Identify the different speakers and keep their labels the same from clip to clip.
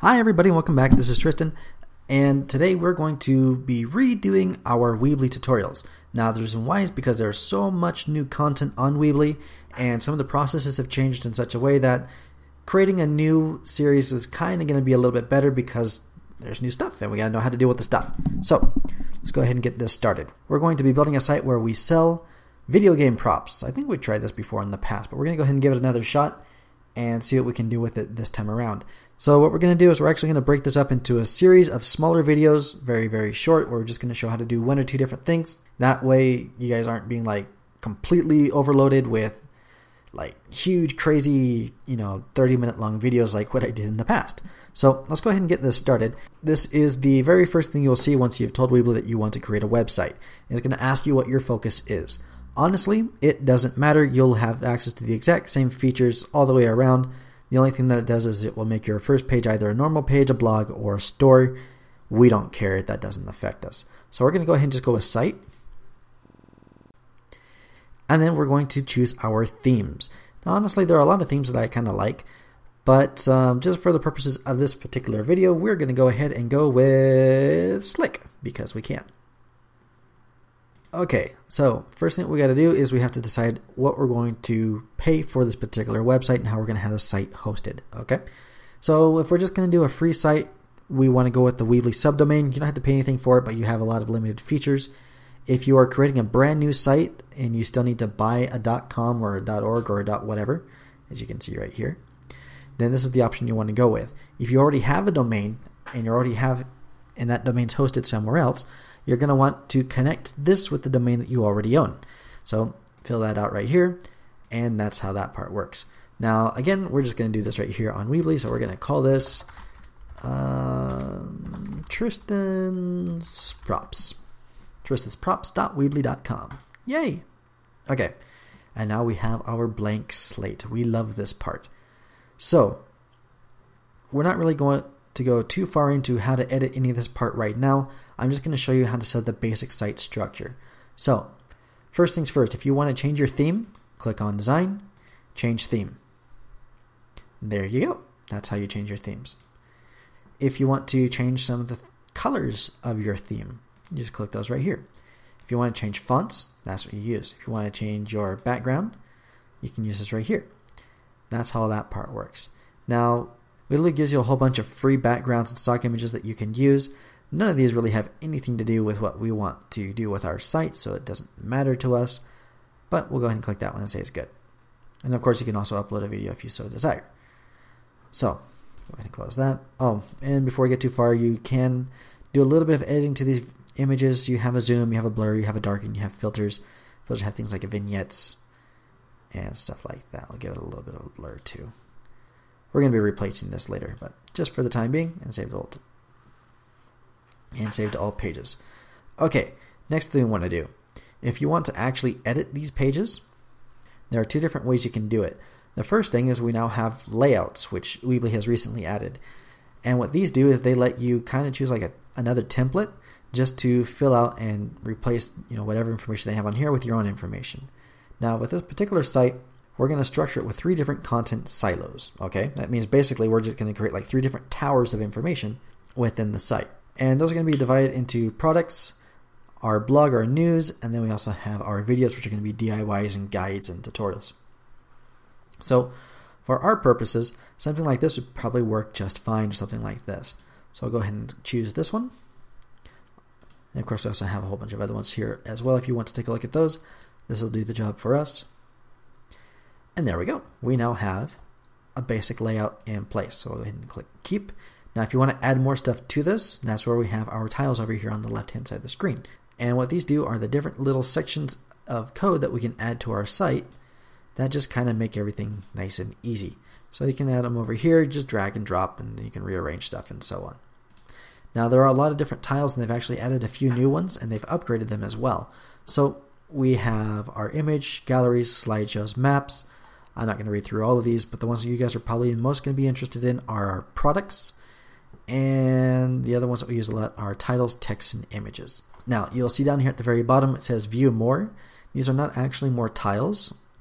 Speaker 1: Hi everybody, welcome back. This is Tristan, and today we're going to be redoing our Weebly tutorials. Now the reason why is because there's so much new content on Weebly, and some of the processes have changed in such a way that creating a new series is kind of going to be a little bit better because there's new stuff and we got to know how to deal with the stuff. So let's go ahead and get this started. We're going to be building a site where we sell video game props. I think we tried this before in the past, but we're going to go ahead and give it another shot and see what we can do with it this time around. So what we're going to do is we're actually going to break this up into a series of smaller videos, very, very short. We're just going to show how to do one or two different things. That way you guys aren't being like completely overloaded with like huge, crazy, 30-minute long videos like what I did in the past. So let's go ahead and get this started. This is the very first thing you'll see once you've told Weebly that you want to create a website. It's going to ask you what your focus is. Honestly, it doesn't matter. You'll have access to the exact same features all the way around. The only thing that it does is it will make your first page either a normal page, a blog, or a store. We don't care. That doesn't affect us. So we're going to go ahead and just go with site. And then we're going to choose our themes. Now, honestly, there are a lot of themes that I kind of like. But just for the purposes of this particular video, we're going to go ahead and go with Slick because we can. Okay, so first thing we got to do is we have to decide what we're going to pay for this particular website and how we're going to have the site hosted. Okay, so if we're just going to do a free site, we want to go with the Weebly subdomain. You don't have to pay anything for it, but you have a lot of limited features. If you are creating a brand new site and you still need to buy a .com or a .org or a .whatever, as you can see right here, then this is the option you want to go with. If you already have a domain and that domain's hosted somewhere else, you're going to want to connect this with the domain that you already own. So fill that out right here, and that's how that part works. Now, again, we're just going to do this right here on Weebly, so we're going to call this Tristan's Props. tristansprops.weebly.com. Yay! Okay, and now we have our blank slate. We love this part. So we're not really going to go too far into how to edit any of this part right now. I'm just going to show you how to set the basic site structure. So first things first, if you want to change your theme, click on Design, Change Theme. There you go. That's how you change your themes. If you want to change some of the colors of your theme, you just click those right here. If you want to change fonts, that's what you use. If you want to change your background, you can use this right here. That's how that part works. Now, Weebly gives you a whole bunch of free backgrounds and stock images that you can use. None of these really have anything to do with what we want to do with our site, so it doesn't matter to us. But we'll go ahead and click that one and say it's good. And of course, you can also upload a video if you so desire. So, go ahead and close that. Oh, and before we get too far, you can do a little bit of editing to these images. You have a zoom, you have a blur, you have a darken, you have filters. Filters have things like vignettes and stuff like that. I'll give it a little bit of a blur too. We're going to be replacing this later, but just for the time being, and save to all pages. Okay, next thing we want to do. If you want to actually edit these pages, there are two different ways you can do it. The first thing is we now have layouts, which Weebly has recently added. And what these do is they let you kind of choose like another template just to fill out and replace whatever information they have on here with your own information. Now with this particular site, we're going to structure it with three different content silos. Okay, that means basically we're just going to create like three different towers of information within the site. And those are going to be divided into products, our blog, our news, and then we also have our videos, which are going to be DIYs and guides and tutorials. So for our purposes, something like this would probably work just fine, or something like this. So I'll go ahead and choose this one. And of course, we also have a whole bunch of other ones here as well. If you want to take a look at those, this will do the job for us. And there we go. We now have a basic layout in place. So we'll go ahead and click Keep. Now, if you want to add more stuff to this, that's where we have our tiles over here on the left-hand side of the screen. And what these do are the different little sections of code that we can add to our site that just kind of make everything nice and easy. So you can add them over here, just drag and drop, and you can rearrange stuff and so on. Now, there are a lot of different tiles, and they've actually added a few new ones, and they've upgraded them as well. So we have our image, galleries, slideshows, maps. I'm not going to read through all of these, but the ones that you guys are probably most going to be interested in are our products, and the other ones that we use a lot are titles, text, and images. Now, you'll see down here at the very bottom it says View More. These are not actually more tiles.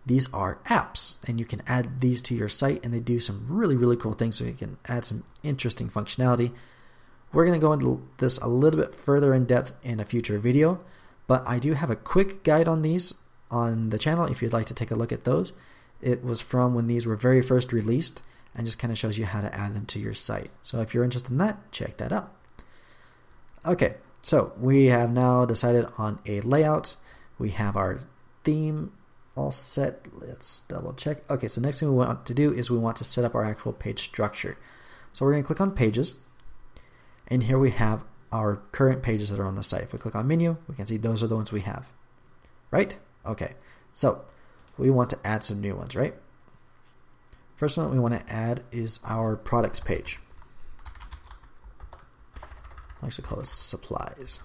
Speaker 1: these are apps, and you can add these to your site, and they do some really, really cool things, so you can add some interesting functionality. We're going to go into this a little bit further in depth in a future video, but I do have a quick guide on these on the channel if you'd like to take a look at those. It was from when these were very first released, and just kind of shows you how to add them to your site. So if you're interested in that, check that out. Okay, so we have now decided on a layout. We have our theme all set. Let's double check. Okay, so next thing we want to do is we want to set up our actual page structure. So we're going to click on pages, and here we have our current pages that are on the site. If we click on menu, we can see those are the ones we have, right? Okay, so we want to add some new ones, right? First one we want to add is our products page. I'll actually call this supplies.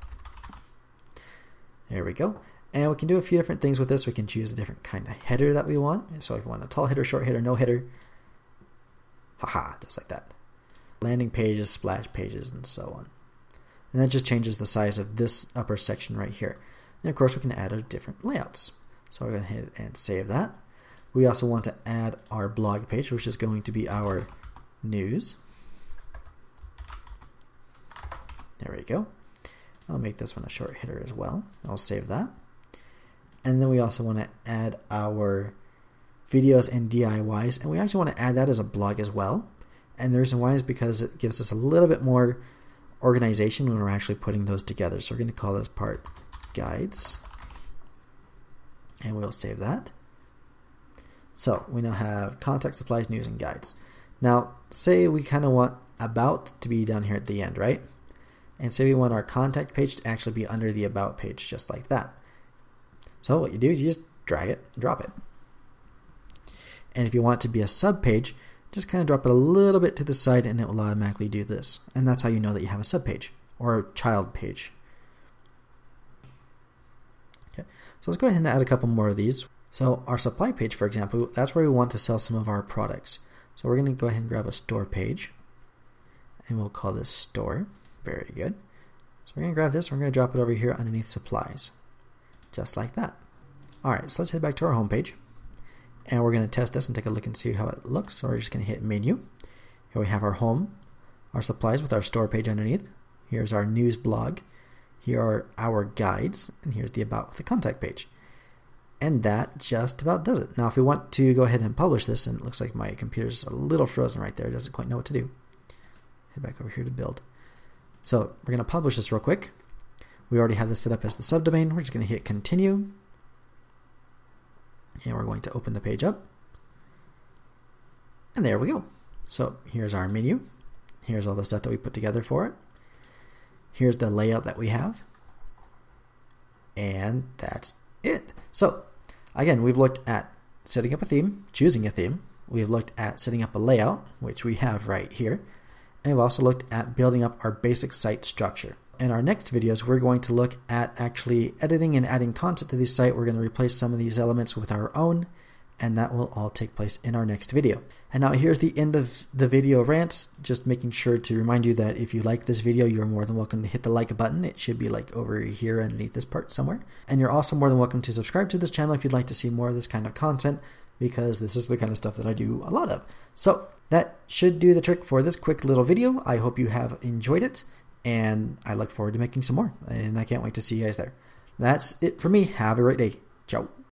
Speaker 1: There we go. And we can do a few different things with this. We can choose a different kind of header that we want. So if we want a tall header, short header, no header, haha, just like that. Landing pages, splash pages, and so on. And that just changes the size of this upper section right here. And of course we can add our different layouts. So we're going to hit and save that. We also want to add our blog page, which is going to be our news. There we go. I'll make this one a short header as well. I'll save that. And then we also want to add our videos and DIYs, and we actually want to add that as a blog as well. And the reason why is because it gives us a little bit more organization when we're actually putting those together. So we're going to call this part guides, and we'll save that. So we now have contact, supplies, news, and guides. Now, say we kind of want about to be down here at the end, right? And say we want our contact page to actually be under the about page, just like that. So what you do is you just drag it and drop it. And if you want it to be a sub page, just kind of drop it a little bit to the side and it will automatically do this. And that's how you know that you have a sub page or a child page. Okay, so let's go ahead and add a couple more of these. So our supply page, for example, that's where we want to sell some of our products. So we're going to go ahead and grab a store page, and we'll call this store. Very good. So we're going to grab this, we're going to drop it over here underneath supplies, just like that. All right, so let's head back to our home page, and we're going to test this and take a look and see how it looks. So we're just going to hit menu. Here we have our home, our supplies with our store page underneath. Here's our news blog. Here are our guides, and here's the about with the contact page. And that just about does it. Now if we want to go ahead and publish this, and it looks like my computer's a little frozen right there, it doesn't quite know what to do. Head back over here to build. So we're going to publish this real quick. We already have this set up as the subdomain. We're just going to hit continue. And we're going to open the page up. And there we go. So here's our menu. Here's all the stuff that we put together for it. Here's the layout that we have. And that's it. So again, we've looked at setting up a theme, choosing a theme. We've looked at setting up a layout, which we have right here. And we've also looked at building up our basic site structure. In our next videos, we're going to look at actually editing and adding content to the site. We're going to replace some of these elements with our own, and that will all take place in our next video. And now here's the end of the video rant, just making sure to remind you that if you like this video, you're more than welcome to hit the like button. It should be like over here underneath this part somewhere. And you're also more than welcome to subscribe to this channel if you'd like to see more of this kind of content, because this is the kind of stuff that I do a lot of. So that should do the trick for this quick little video. I hope you have enjoyed it, and I look forward to making some more, and I can't wait to see you guys there. That's it for me. Have a great day. Ciao.